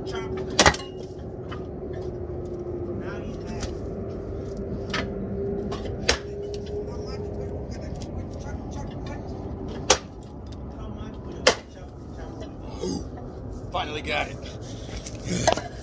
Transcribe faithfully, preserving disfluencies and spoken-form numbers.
chop. Now he's mad. How much wood we gonna wood chop chop what? How much wood chop chop? Finally got it.